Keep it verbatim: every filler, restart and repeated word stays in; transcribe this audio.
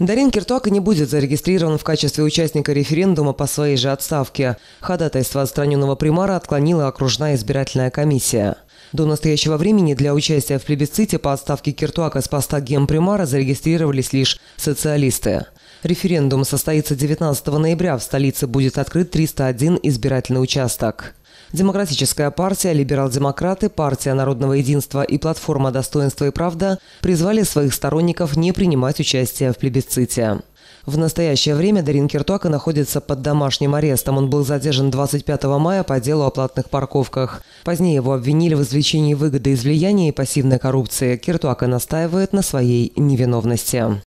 Дарин Киртуака не будет зарегистрирован в качестве участника референдума по своей же отставке. Ходатайство отстраненного примара отклонила окружная избирательная комиссия. До настоящего времени для участия в плебисците по отставке Киртуака с поста генпримара зарегистрировались лишь социалисты. Референдум состоится девятнадцатого ноября. В столице будет открыт триста один избирательный участок. Демократическая партия, либерал-демократы, партия народного единства и платформа «Достоинство и правда» призвали своих сторонников не принимать участие в плебисците. В настоящее время Дарин Киртуака находится под домашним арестом. Он был задержан двадцать пятого мая по делу о платных парковках. Позднее его обвинили в извлечении выгоды из влияния и пассивной коррупции. Киртуака настаивает на своей невиновности.